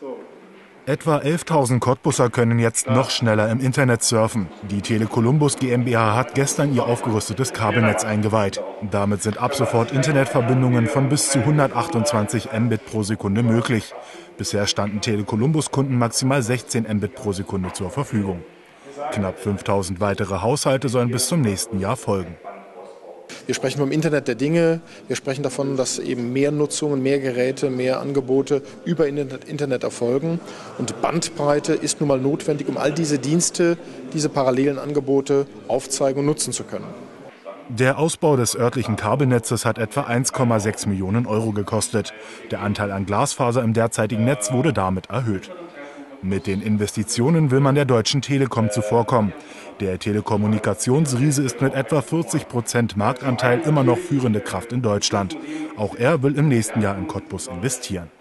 Etwa 11.000 Cottbusser können jetzt noch schneller im Internet surfen. Die Tele Columbus GmbH hat gestern ihr aufgerüstetes Kabelnetz eingeweiht. Damit sind ab sofort Internetverbindungen von bis zu 128 Mbit pro Sekunde möglich. Bisher standen Tele Columbus-Kunden maximal 16 Mbit pro Sekunde zur Verfügung. Knapp 5.000 weitere Haushalte sollen bis zum nächsten Jahr folgen. Wir sprechen vom Internet der Dinge. Wir sprechen davon, dass eben mehr Nutzungen, mehr Geräte, mehr Angebote über Internet erfolgen. Und Bandbreite ist nun mal notwendig, um all diese Dienste, diese parallelen Angebote aufzeigen und nutzen zu können. Der Ausbau des örtlichen Kabelnetzes hat etwa 1,6 Millionen Euro gekostet. Der Anteil an Glasfaser im derzeitigen Netz wurde damit erhöht. Mit den Investitionen will man der Deutschen Telekom zuvorkommen. Der Telekommunikationsriese ist mit etwa 40% Marktanteil immer noch führende Kraft in Deutschland. Auch er will im nächsten Jahr in Cottbus investieren.